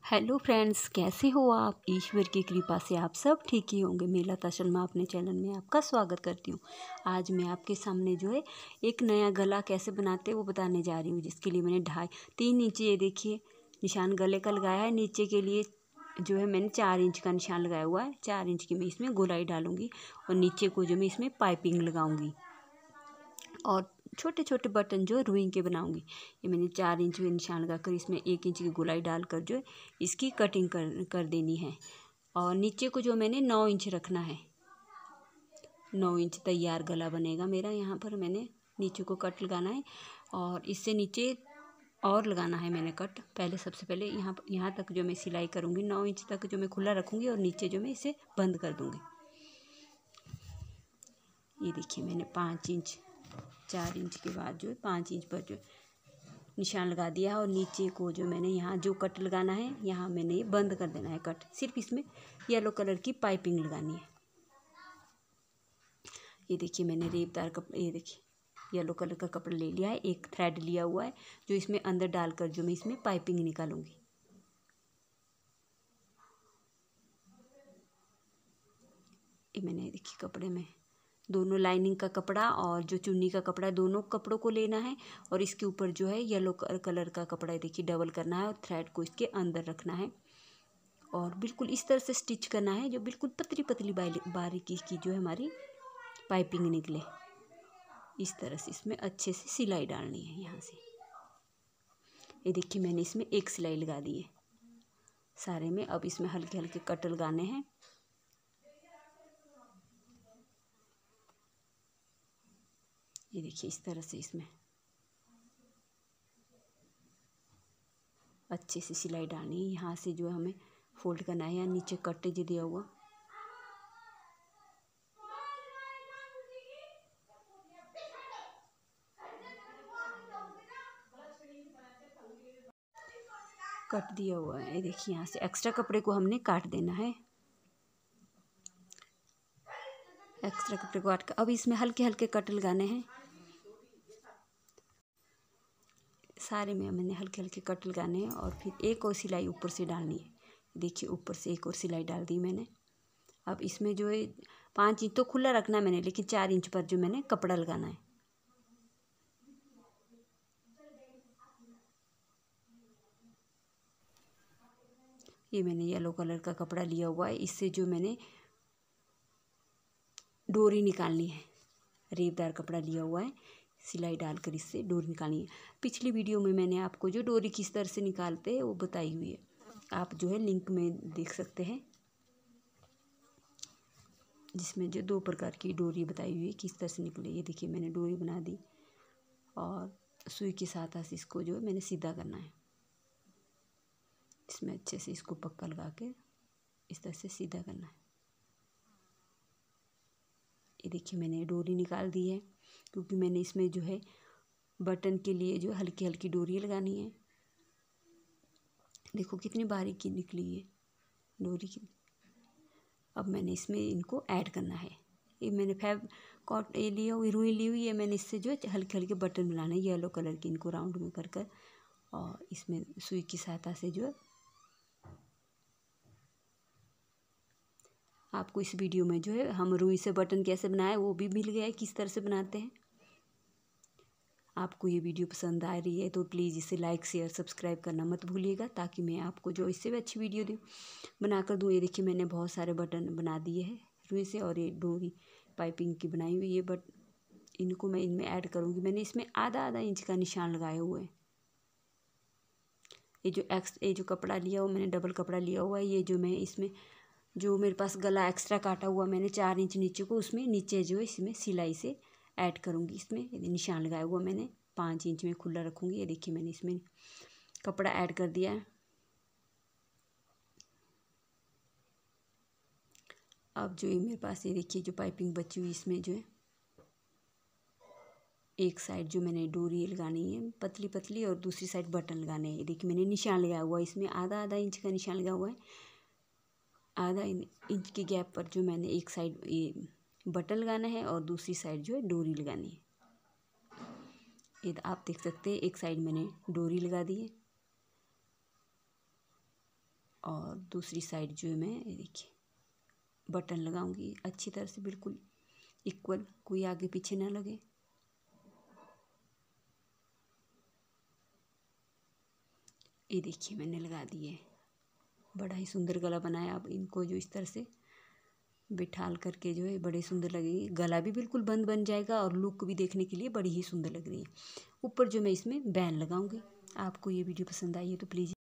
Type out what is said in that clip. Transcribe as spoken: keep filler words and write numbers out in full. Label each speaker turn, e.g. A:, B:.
A: Hello friends, कैसे हो आप। ईश्वर की कृपा से आप सब ठीक ही होंगे। मैं लता शर्मा अपने चैनल में आपका स्वागत करती हूँ। आज मैं आपके सामने जो है एक नया गला कैसे बनाते हैं वो बताने जा रही हूँ, जिसके लिए मैंने ढाई तीन इंच ये देखिए निशान गले का लगाया है। नीचे के लिए जो है मैंने चार इंच का निशान लगाया हुआ है। चार इंच की मैं इसमें गोलाई डालूंगी और नीचे को जो मैं इसमें पाइपिंग लगाऊंगी और छोटे छोटे बटन जो रुई के बनाऊंगी। ये मैंने चार इंच में निशान लगाकर इसमें एक इंच की गोलाई डालकर जो है इसकी कटिंग कर कर देनी है। और नीचे को जो मैंने नौ इंच रखना है। नौ इंच तैयार गला बनेगा मेरा। यहाँ पर मैंने नीचे को कट लगाना है और इससे नीचे और लगाना है मैंने कट। पहले सबसे पहले यहाँ यहाँ तक जो मैं सिलाई करूँगी नौ इंच तक जो मैं खुला रखूँगी और नीचे जो मैं इसे बंद कर दूँगी। ये देखिए मैंने पाँच इंच चार इंच के बाद जो है पाँच इंच पर जो निशान लगा दिया है और नीचे को जो मैंने यहाँ जो कट लगाना है यहाँ मैंने ये बंद कर देना है कट। सिर्फ इसमें येलो कलर की पाइपिंग लगानी है। ये देखिए मैंने रेबदार कपड़ा, ये देखिए येलो कलर का कपड़ा ले लिया है, एक थ्रेड लिया हुआ है जो इसमें अंदर डालकर जो मैं इसमें पाइपिंग निकालूंगी। ये मैंने देखिए कपड़े में दोनों लाइनिंग का कपड़ा और जो चुन्नी का कपड़ा है दोनों कपड़ों को लेना है और इसके ऊपर जो है येलो कलर का कपड़ा देखिए डबल करना है और थ्रेड को इसके अंदर रखना है और बिल्कुल इस तरह से स्टिच करना है जो बिल्कुल पतली पतली बारीकी की जो है हमारी पाइपिंग निकले। इस तरह से इसमें अच्छे से सिलाई डालनी है। यहाँ से ये देखिए मैंने इसमें एक सिलाई लगा दी है सारे में। अब इसमें हल्के हल्के कट लगाने हैं। ये देखिए इस तरह से इसमें अच्छे से सिलाई डालनी है। यहाँ से जो हमें फोल्ड करना है या नीचे कट जो दिया हुआ कट दिया हुआ है। ये देखिए यहाँ से एक्स्ट्रा कपड़े को हमने काट देना है। एक्स्ट्रा कपड़े को काट कर अब इसमें हल्के हल्के कट लगाने हैं। सारे में मैंने हल्के हल्के कट लगाने हैं और फिर एक और सिलाई ऊपर से डालनी है। देखिए ऊपर से एक और सिलाई डाल दी मैंने। अब इसमें जो है पाँच इंच तो खुला रखना है मैंने, लेकिन चार इंच पर जो मैंने कपड़ा लगाना है। ये मैंने येलो कलर का कपड़ा लिया हुआ है। इससे जो मैंने डोरी निकालनी है, रेबदार कपड़ा लिया हुआ है, सिलाई डालकर इससे डोरी निकालनी है। पिछली वीडियो में मैंने आपको जो डोरी किस तरह से निकालते हैं वो बताई हुई है, आप जो है लिंक में देख सकते हैं, जिसमें जो दो प्रकार की डोरी बताई हुई है किस तरह से निकले। ये देखिए मैंने डोरी बना दी और सुई के साथ से इसको जो है मैंने सीधा करना है। इसमें अच्छे से इसको पक्का लगा के इस तरह से सीधा करना है। ये देखिए मैंने डोरी निकाल दी है, क्योंकि मैंने इसमें जो है बटन के लिए जो हल्की हल्की डोरी लगानी है। देखो कितनी बारीक निकली है डोरी की। अब मैंने इसमें इनको ऐड करना है। ये मैंने फैब कॉट ये लिया हुई रुई ली हुई है, मैंने इससे जो है हल्के हल्के बटन बनाने हैं येलो कलर के, इनको राउंड में कर कर और इसमें सुई की सहायता से जो है आपको इस वीडियो में जो है हम रुई से बटन कैसे बनाए वो भी मिल गया है, किस तरह से बनाते हैं। आपको ये वीडियो पसंद आ रही है तो प्लीज़ इसे लाइक शेयर सब्सक्राइब करना मत भूलिएगा, ताकि मैं आपको जो इससे भी अच्छी वीडियो दूँ बनाकर दूँ। ये देखिए मैंने बहुत सारे बटन बना दिए हैं रुई से और ये डोरी पाइपिंग की बनाई हुई है, बट इनको मैं इनमें ऐड करूँगी। मैंने इसमें आधा आधा इंच का निशान लगाए हुए हैं। ये जो एक्स ये जो कपड़ा लिया हुआ मैंने डबल कपड़ा लिया हुआ है, ये जो मैं इसमें जो मेरे पास गला एक्स्ट्रा काटा हुआ मैंने चार इंच नीचे को, उसमें नीचे जो है इसमें सिलाई से ऐड करूँगी। इसमें निशान लगाया हुआ मैंने पाँच इंच में खुला रखूँगी। ये देखिए मैंने इसमें कपड़ा ऐड कर दिया है। अब जो ये मेरे पास ये देखिए जो पाइपिंग बची हुई इसमें जो है एक साइड जो मैंने डोरी लगानी है पतली पतली और दूसरी साइड बटन लगाने हैं। ये देखिए मैंने निशान लगाया हुआ है, इसमें आधा आधा इंच का निशान लगा हुआ है। आधा इंच के गैप पर जो मैंने एक साइड ये बटन लगाना है और दूसरी साइड जो है डोरी लगानी है। ये आप देख सकते हैं एक साइड मैंने डोरी लगा दी है। और दूसरी साइड जो है मैं ये देखिए बटन लगाऊंगी अच्छी तरह से, बिल्कुल इक्वल, कोई आगे पीछे ना लगे। ये देखिए मैंने लगा दिए, बड़ा ही सुंदर गला बनाया। अब इनको जो इस तरह से बिठाल करके जो है बड़े सुंदर लगेंगे, गला भी बिल्कुल बंद बन जाएगा और लुक भी देखने के लिए बड़ी ही सुंदर लग रही है। ऊपर जो मैं इसमें बैन लगाऊंगी। आपको ये वीडियो पसंद आई है तो प्लीज़